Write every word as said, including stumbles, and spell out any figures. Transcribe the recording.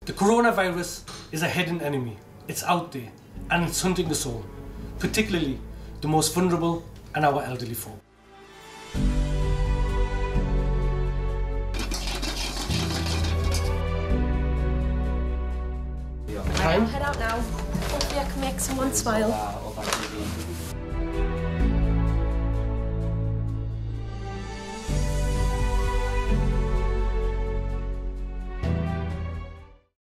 The coronavirus is a hidden enemy. It's out there and it's hunting us all, particularly the most vulnerable and our elderly folk. I'll head out now. Hopefully I can make someone smile.